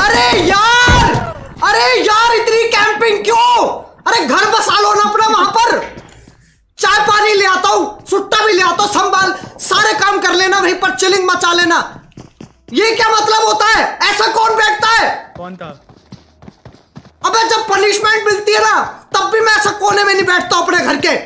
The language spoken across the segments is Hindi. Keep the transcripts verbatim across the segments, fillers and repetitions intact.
अरे यार, अरे यार इतनी कैंपिंग क्यों? अरे घर बसा लो ना अपना वहां पर। चाय पानी ले आता हूं, सुट्टा भी ले आता हूं, संभाल सारे काम कर लेना, वहीं पर चिलिंग मचा लेना। ये क्या मतलब होता है? ऐसा कौन बैठता है? कौन था? अबे जब पनिशमेंट मिलती है ना तब भी मैं ऐसा कोने में नहीं बैठता अपने घर के।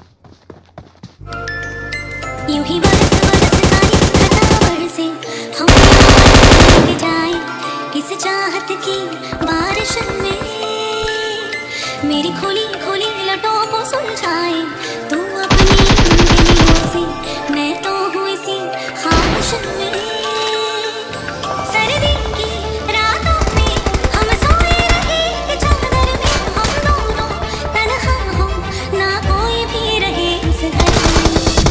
यूं ही बरस बरस तारी खतावर से हम लेके जाए इस चाहत की बारिश में, मेरी खोली खोली लटों को सुलझाए तू अपनी उंगलियों से, मैं तो हूँ इसी ख्वाहिश में। सर्दी की रातों में हम सोए रहे चादर में, हम दोनों तन्हा हो ना कोई भी रहे इस घर में।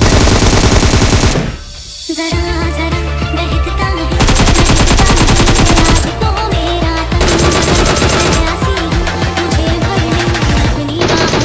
जरा जरा बहकता है बहकता है आज तो मेरा तन, प्यासी मुझे भर ले अपनी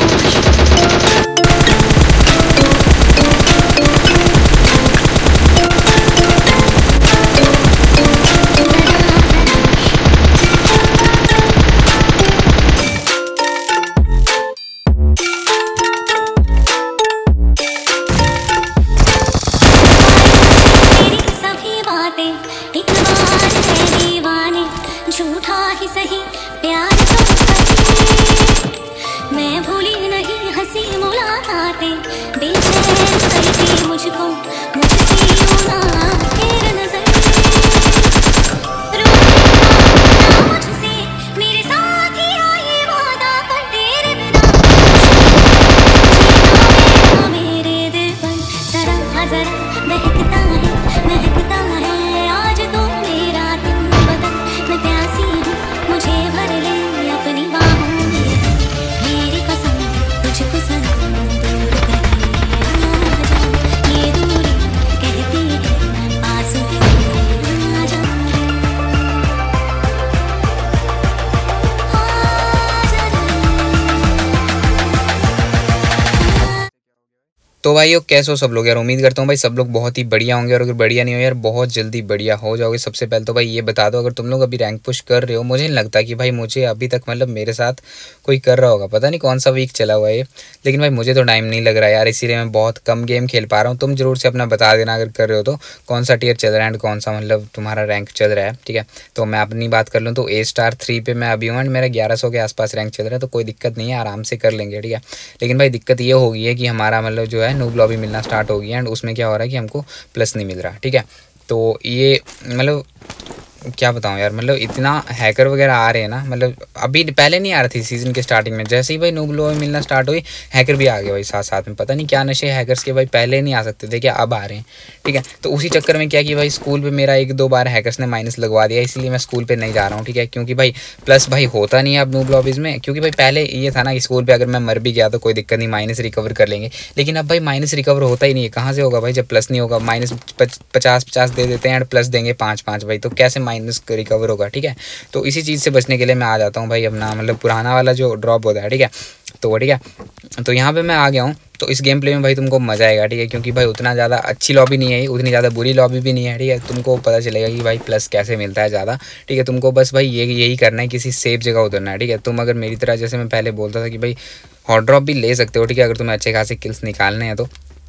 तो भाई कैसे हो सब लोग यार, उम्मीद करता हूँ भाई सब लोग बहुत ही बढ़िया होंगे। और अगर बढ़िया नहीं हो यार बहुत जल्दी बढ़िया हो जाओगे। सबसे पहले तो भाई ये बता दो, अगर तुम लोग अभी रैंक पुश कर रहे हो, मुझे नहीं लगता कि भाई मुझे अभी तक मतलब मेरे साथ कोई कर रहा होगा, पता नहीं कौन सा वीक चला हुआ है ये, लेकिन भाई मुझे तो टाइम नहीं लग रहा है यार, इसीलिए मैं बहुत कम गेम खेल पा रहा हूँ। तुम जरूर से अपना बता देना अगर कर रहे हो तो कौन सा टियर चल रहा है एंड कौन सा मतलब तुम्हारा रैंक चल रहा है, ठीक है। तो मैं अपनी बात कर लूँ तो ए स्टार थ्री पे मैं अभी हूँ एंड मेरा ग्यारह सौ के आसपास रैंक चल रहा है, तो कोई दिक्कत नहीं है, आराम से कर लेंगे, ठीक है। लेकिन भाई दिक्कत ये हो गई है कि हमारा मतलब जो है नूब लॉबी मिलना स्टार्ट हो गई एंड उसमें क्या हो रहा है कि हमको प्लस नहीं मिल रहा, ठीक है। तो ये मतलब क्या बताऊँ यार, मतलब इतना हैकर वगैरह आ रहे हैं ना, मतलब अभी पहले नहीं आ रही थी सीज़न के स्टार्टिंग में, जैसे ही भाई नूब लॉबी मिलना स्टार्ट हुई हैकर भी आ गए भाई साथ साथ में, पता नहीं क्या नशे हैकर्स के भाई, पहले नहीं आ सकते थे क्या, अब आ रहे हैं, ठीक है। तो उसी चक्कर में क्या कि भाई स्कूल पे मेरा एक दो बार हैकर्स ने माइनस लगवा दिया, इसलिए मैं स्कूल पे नहीं जा रहा हूँ, ठीक है। क्योंकि भाई प्लस भाई होता नहीं है अब नूब लॉबीज़ में, क्योंकि भाई पहले ये था ना कि स्कूल पर अगर मैं मर भी गया तो कोई दिक्कत नहीं, माइनस रिकवर कर लेंगे, लेकिन अब भाई माइनस रिकवर होता ही नहीं है, कहाँ से होगा भाई जब प्लस नहीं होगा। माइनस पचास पचास दे देते हैं एंड प्लस देंगे पाँच पाँच भाई, तो कैसे माइनस रिकवर होगा, ठीक है। तो इसी चीज़ से बचने के लिए मैं आ जाता हूँ भाई अपना मतलब पुराना वाला जो ड्रॉप होता है, ठीक है। तो ठीक है, तो यहाँ पे मैं आ गया हूँ। तो इस गेम प्ले में भाई तुमको मज़ा आएगा, ठीक है, क्योंकि भाई उतना ज़्यादा अच्छी लॉबी नहीं है, उतनी ज़्यादा बुरी लॉबी भी नहीं है, ठीक है। तुमको पता चलेगा कि भाई प्लस कैसे मिलता है ज़्यादा, ठीक है। तुमको बस भाई ये यही करना है, किसी सेफ जगह उतरना है, ठीक है। तुम अगर मेरी तरह जैसे मैं पहले बोलता था कि भाई हॉट ड्रॉप भी ले सकते हो, ठीक है, अगर तुम्हें अच्छे खासे किल्स निकालने हैं तो,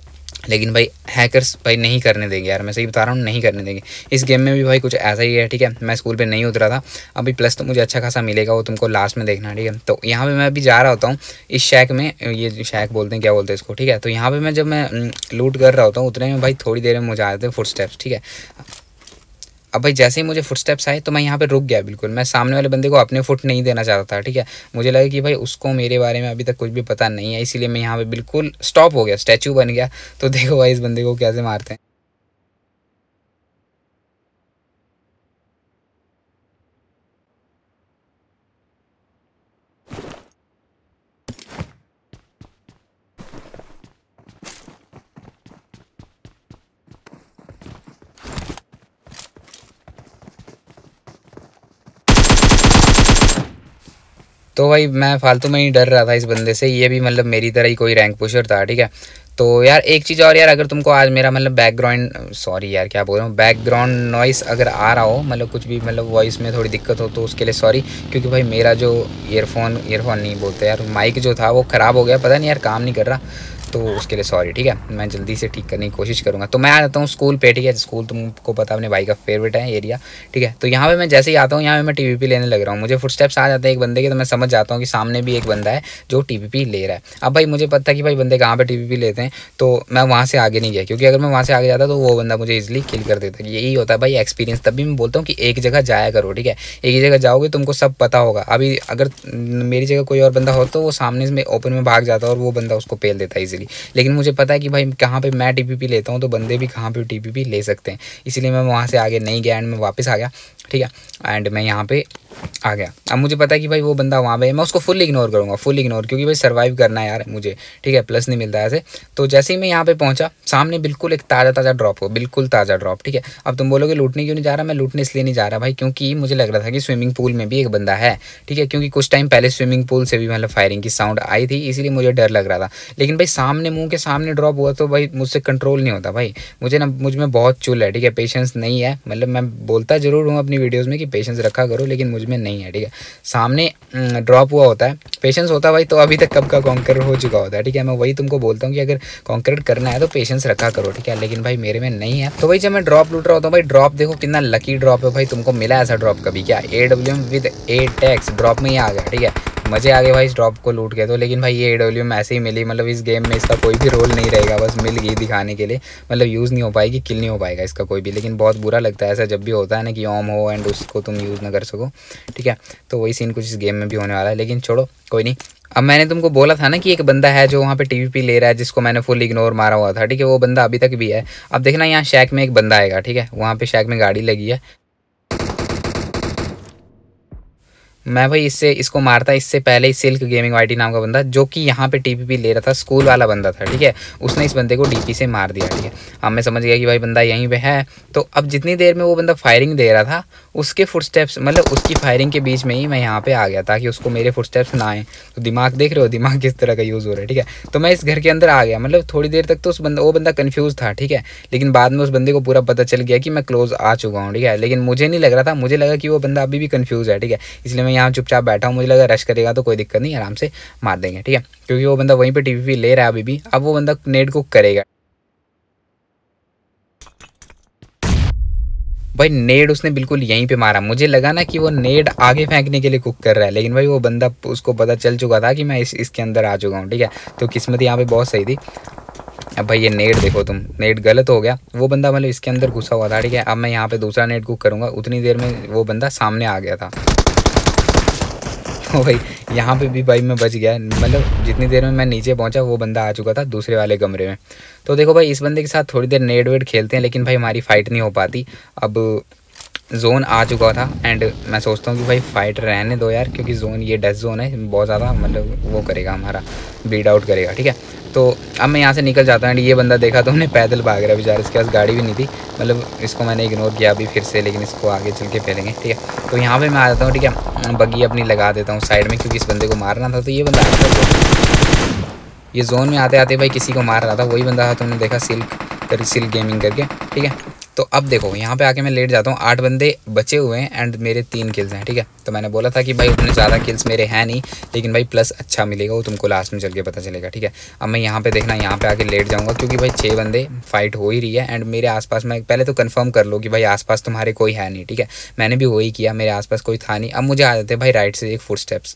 लेकिन भाई हैकर्स भाई नहीं करने देंगे यार, मैं सही बता रहा हूँ, नहीं करने देंगे। इस गेम में भी भाई कुछ ऐसा ही है, ठीक है। मैं स्कूल पे नहीं उतरा था, अभी प्लस तो मुझे अच्छा खासा मिलेगा, वो तुमको लास्ट में देखना, ठीक है। तो यहाँ पे मैं अभी जा रहा होता हूँ इस शैक में, ये शैक बोलते हैं क्या बोलते हैं इसको, ठीक है। तो यहाँ पे मैं जब मैं लूट कर रहा होता हूँ उतने में भाई थोड़ी देर में मुझे आ जाते हैं फुटस्टेप्स, ठीक है। अब भाई जैसे ही मुझे फुटस्टेप्स आए तो मैं यहाँ पे रुक गया बिल्कुल, मैं सामने वाले बंदे को अपने फुट नहीं देना चाहता था, ठीक है। मुझे लगा कि भाई उसको मेरे बारे में अभी तक कुछ भी पता नहीं है, इसीलिए मैं यहाँ पे बिल्कुल स्टॉप हो गया, स्टैचू बन गया। तो देखो भाई इस बंदे को कैसे मारते हैं। तो भाई मैं फालतू में ही डर रहा था इस बंदे से, ये भी मतलब मेरी तरह ही कोई रैंक पुशर था, ठीक है। तो यार एक चीज़ और यार, अगर तुमको आज मेरा मतलब बैकग्राउंड, सॉरी यार क्या बोल रहा हूँ, बैकग्राउंड नॉइस अगर आ रहा हो, मतलब कुछ भी मतलब वॉइस में थोड़ी दिक्कत हो तो उसके लिए सॉरी, क्योंकि भाई मेरा जो ईयरफोन ईयरफोन नहीं बोलते यार, माइक जो था वो ख़राब हो गया, पता नहीं यार काम नहीं कर रहा, तो उसके लिए सॉरी। ठीक है, मैं जल्दी से ठीक करने की कोशिश करूँगा। तो मैं आ जाता हूँ स्कूल पे। ठीक है, स्कूल तुमको पता अपने भाई का फेवरेट है एरिया। ठीक है, तो यहाँ पे मैं जैसे ही आता हूँ, यहाँ पे मैं टीवीपी लेने लग रहा हूँ। मुझे फुटस्टेप्स आ जाते हैं एक बंदे के, तो मैं समझ जाता हूँ कि सामने भी एक बंदा है जो टीवीपी ले रहा है। अब भाई मुझे पता है कि भाई बंदे कहाँ पर टीवीपी लेते हैं, तो मैं वहाँ से आगे नहीं गया, क्योंकि अगर मैं वहाँ से आगे जाता तो वो बंदा मुझे ईजिली किल कर देता। यही होता है भाई एक्सपीरियंस। तभी मैं बोलता हूँ कि एक जगह जाया करो। ठीक है, एक ही जगह जाओगे तुमको सब पता होगा। अभी अगर मेरी जगह कोई और बंदा हो तो वो सामने में ओपन में भाग जाता और वो बंदा उसको पेल देता है ईजिली, लेकिन मुझे पता है कि भाई कहाँ पे मैं टीपीपी लेता हूँ तो बंदे भी कहाँ पे टीपीपी ले सकते हैं, इसलिए मैं वहाँ से आगे नहीं गया एंड मैं वापस आ गया। ठीक है, एंड मैं यहाँ पे आ गया। अब मुझे पता है कि भाई वो बंदा वहाँ पे है, मैं उसको फुल इग्नोर करूँगा, फुल इग्नोर, क्योंकि भाई सर्वाइव करना है यार मुझे। ठीक है, प्लस नहीं मिलता है ऐसे। तो जैसे ही मैं यहाँ पे पहुँचा, सामने बिल्कुल एक ताज़ा ताज़ा ड्रॉप हो, बिल्कुल ताज़ा ड्रॉप। ठीक है, अब तुम बोलोगे लूटने क्यों नहीं जा रहा? मैं लूटने इसलिए नहीं जा रहा भाई, क्योंकि मुझे लग रहा था कि स्विमिंग पूल में भी एक बंदा है। ठीक है, क्योंकि कुछ टाइम पहले स्विमिंग पूल से भी मतलब फायरिंग की साउंड आई थी, इसीलिए मुझे डर लग रहा था। लेकिन भाई सामने मुँह के सामने ड्रॉप हुआ तो भाई मुझसे कंट्रोल नहीं होता भाई। मुझे ना मुझ में बहुत चुल है। ठीक है, पेशेंस नहीं है। मतलब मैं बोलता ज़रूर हूँ अपनी वीडियोज़ में कि पेशेंस रखा करो, लेकिन मुझ में नहीं है। ठीक है, सामने ड्रॉप हुआ होता है, पेशेंस होता भाई तो अभी तक कब का कॉन्कर हो चुका होता है। ठीक है, मैं वही तुमको बोलता हूँ कि अगर कॉन्कर करना है तो पेशेंस रखा करो। ठीक है, लेकिन भाई मेरे में नहीं है। तो भाई जब मैं ड्रॉप लूट रहा होता हूँ, भाई ड्रॉप देखो कितना लकी ड्रॉप है भाई। तुमको मिला ऐसा ड्रॉप कभी क्या? A W M with a tax drop में ही आ गया। ठीक है, मज़े आ गए भाई इस ड्रॉप को लूट के तो। लेकिन भाई ये ए डब्ल्यू एम ऐसे ही मिली, मतलब इस गेम में इसका कोई भी रोल नहीं रहेगा, बस मिल गई दिखाने के लिए, मतलब यूज़ नहीं हो पाएगी, किल नहीं हो पाएगा इसका कोई भी। लेकिन बहुत बुरा लगता है ऐसा जब भी होता है ना कि ओम हो एंड उसको तुम यूज़ ना कर सको। ठीक है, तो वही सीन कुछ इस गेम में भी होने वाला है, लेकिन छोड़ो कोई नहीं। अब मैंने तुमको बोला था ना कि एक बंदा है जो वहाँ पे टीवीपी ले रहा है, जिसको मैंने फुल इग्नोर मारा हुआ था। ठीक है, वो बंदा अभी तक भी है। अब देखना यहाँ शैक में एक बंदा आएगा। ठीक है, वहाँ पे शैक में गाड़ी लगी है, मैं भाई इससे इसको मारता इससे पहले ही सिल्क गेमिंग वाईटी नाम का बंदा, जो कि यहाँ पे टीपीपी ले रहा था, स्कूल वाला बंदा था। ठीक है, उसने इस बंदे को डीपी से मार दिया। ठीक है, अब मैं समझ गया कि भाई बंदा यहीं पे है। तो अब जितनी देर में वो बंदा फायरिंग दे रहा था, उसके फुटस्टेप्स मतलब उसकी फायरिंग के बीच में ही मैं यहाँ पे आ गया ताकि उसको मेरे फुटस्टेप्स ना आए। तो दिमाग देख रहे हो, दिमाग किस तरह का यूज़ हो रहा है। ठीक है, तो मैं इस घर के अंदर आ गया। मतलब थोड़ी देर तक तो उस बंदा वो बंदा कन्फ्यूज़ था। ठीक है, लेकिन बाद में उस बंदे को पूरा पता चल गया कि मैं क्लोज आ चुका हूँ। ठीक है, लेकिन मुझे नहीं लग रहा था, मुझे लगा कि वो बंदा अभी भी कन्फ्यूज़ है। ठीक है, इसलिए मैं यहाँ चुपचाप बैठा, मुझे लगा रश करेगा तो कोई दिक्कत नहीं, आराम से मार देंगे। ठीक है, क्योंकि वो बंदा वहीं पे टीवीपी ले रहा है अभी भी। अब वो बंदा नेट कुक करेगा भाई, नेड उसने बिल्कुल यहीं पे मारा। मुझे लगा ना कि वो नेड आगे फेंकने के लिए कुक कर रहा है, लेकिन भाई वो बंदा उसको पता चल चुका था कि मैं इस इसके अंदर आ चुका हूँ। ठीक है, तो किस्मत यहाँ पे बहुत सही थी। अब भाई ये नेट देखो तुम, नेट गलत हो गया, वो बंदा मतलब इसके अंदर घुसा हुआ था। ठीक है, अब मैं यहाँ पे दूसरा नेट कुक करूँगा, उतनी देर में वो बंदा सामने आ गया था। भाई यहाँ पे भी भाई मैं बच गया, मतलब जितनी देर में मैं नीचे पहुँचा वो बंदा आ चुका था दूसरे वाले कमरे में। तो देखो भाई इस बंदे के साथ थोड़ी देर नेट वेट खेलते हैं, लेकिन भाई हमारी फ़ाइट नहीं हो पाती। अब जोन आ चुका था एंड मैं सोचता हूँ कि भाई फाइट रहने दो यार, क्योंकि जोन ये डेथ जोन है, बहुत ज़्यादा मतलब वो करेगा, हमारा बीट आउट करेगा। ठीक है, तो अब मैं यहाँ से निकल जाता हूँ एंड ये बंदा देखा तो उन्हें पैदल भाग रहा है बेचारा, इसके पास गाड़ी भी नहीं थी। मतलब इसको मैंने इग्नोर किया अभी फिर से, लेकिन इसको आगे चल के फैलेंगे। ठीक है, तो यहाँ पे मैं आ जाता हूँ। ठीक है, बग्गी अपनी लगा देता हूँ साइड में, क्योंकि इस बंदे को मारना था। तो ये बंदा आता है, ये जोन में आते आते भाई किसी को मार रहा था, वही बंदा था तुमने देखा, सिल्क कर सिल्क गेमिंग करके। ठीक है, तो अब देखो यहाँ पे आके मैं लेट जाता हूँ, आठ बंदे बचे हुए हैं एंड मेरे तीन किल्स हैं। ठीक है, तो मैंने बोला था कि भाई उतने ज़्यादा किल्स मेरे हैं नहीं, लेकिन भाई प्लस अच्छा मिलेगा, वो तुमको लास्ट में चल के पता चलेगा। ठीक है, अब मैं यहाँ पे देखना यहाँ पे आके लेट जाऊँगा, क्योंकि भाई छः बंदे फाइट हो ही रही है एंड मेरे आसपास, मैं पहले तो कंफर्म कर लो कि भाई आसपास तुम्हारे कोई है नहीं। ठीक है, मैंने भी वही किया, मेरे आसपास कोई था नहीं। अब मुझे आ जाते भाई राइट से एक फुट स्टेप्स,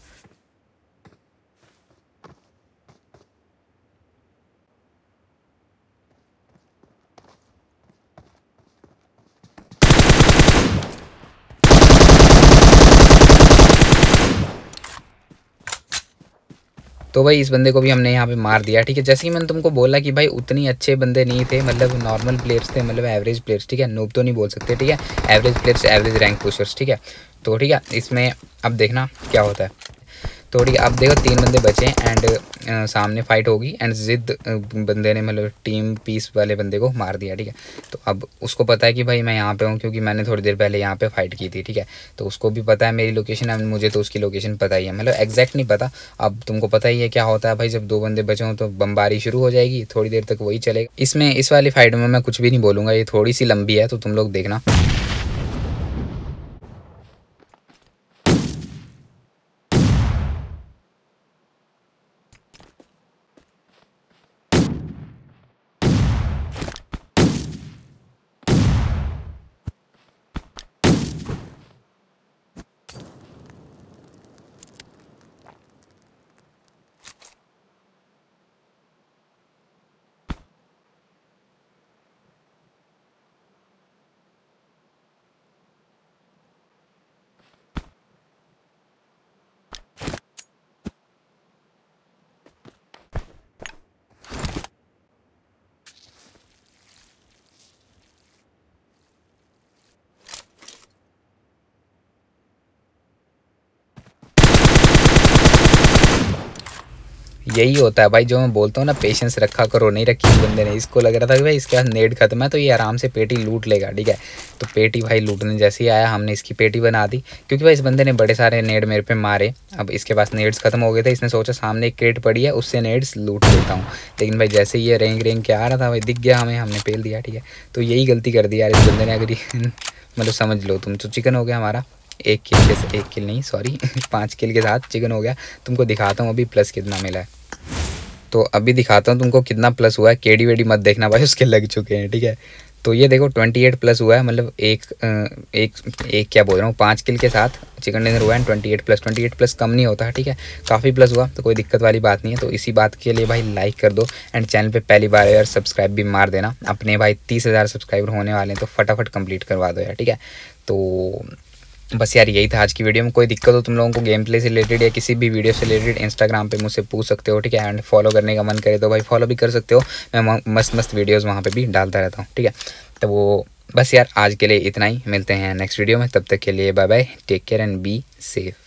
तो भाई इस बंदे को भी हमने यहाँ पे मार दिया। ठीक है, जैसे ही मैंने तुमको बोला कि भाई उतनी अच्छे बंदे नहीं थे, मतलब नॉर्मल प्लेयर्स थे, मतलब एवरेज प्लेयर्स। ठीक है, नूब तो नहीं बोल सकते। ठीक है, average players, average rank pushers. ठीक है, तो ठीक है इसमें अब देखना क्या होता है। तो ठीक है, अब देखो तीन बंदे बचे एंड आ, सामने फाइट होगी एंड जिद बंदे ने मतलब टीम पीस वाले बंदे को मार दिया, ठीक है। तो अब उसको पता है कि भाई मैं यहाँ पे हूँ क्योंकि मैंने थोड़ी देर पहले यहाँ पे फाइट की थी, ठीक है। तो उसको भी पता है मेरी लोकेशन है, मुझे तो उसकी लोकेशन पता ही है, मतलब एग्जैक्ट नहीं पता। अब तुमको पता ही है क्या होता है भाई, जब दो बंदे बचे हों तो बमबारी शुरू हो जाएगी, थोड़ी देर तक वही चलेगा। इसमें इस वाली फाइट में मैं कुछ भी नहीं बोलूँगा, ये थोड़ी सी लंबी है तो तुम लोग देखना। यही होता है भाई जो मैं बोलता हूँ ना, पेशेंस रखा करो, नहीं रखी इस बंदे ने। इसको लग रहा था कि भाई इसके पास नेट खत्म है तो ये आराम से पेटी लूट लेगा, ठीक है। तो पेटी भाई लूटने जैसे ही आया हमने इसकी पेटी बना दी, क्योंकि भाई इस बंदे ने बड़े सारे नेट मेरे पे मारे। अब इसके पास नेट्स खत्म हो गए थे, इसने सोचा सामने एक क्रेट पड़ी है उससे नेट्स लूट लेता हूँ, लेकिन भाई जैसे ये रेंग रेंग के आ रहा था भाई दिख गया हमें, हमने पेल दिया, ठीक है। तो यही गलती कर दी यार इस बंदे ने, अगर मतलब समझ लो तुम। तो चिकन हो गया हमारा एक किल के, एक किल नहीं सॉरी पाँच किल के साथ चिकन हो गया। तुमको दिखाता हूँ अभी प्लस कितना मिला है, तो अभी दिखाता हूँ तुमको कितना प्लस हुआ है। केडी वेडी मत देखना भाई, उसके लग चुके हैं, ठीक है। तो ये देखो अट्ठाईस प्लस हुआ है, मतलब एक एक एक क्या बोल रहा हूँ, पाँच किल के साथ चिकन डिनर हुआ है। अट्ठाईस प्लस अट्ठाईस प्लस कम नहीं होता है, ठीक है, काफ़ी प्लस हुआ तो कोई दिक्कत वाली बात नहीं है। तो इसी बात के लिए भाई लाइक कर दो एंड चैनल पे पहली बार यार सब्सक्राइब भी मार देना। अपने भाई तीस हज़ार सब्सक्राइबर होने वाले हैं तो फटाफट कंप्लीट करवा दो यार, ठीक है। तो बस यार यही था आज की वीडियो में। कोई दिक्कत हो तुम लोगों को गेम प्ले से रिलेटेड या किसी भी वीडियो से रिलेटेड, इंस्टाग्राम पे मुझसे पूछ सकते हो, ठीक है। एंड फॉलो करने का मन करे तो भाई फॉलो भी कर सकते हो, मैं मस्त मस्त वीडियोज़ वहाँ पे भी डालता रहता हूँ, ठीक है। तो वो बस यार आज के लिए इतना ही, मिलते हैं नेक्स्ट वीडियो में, तब तक के लिए bye bye, take care and be safe.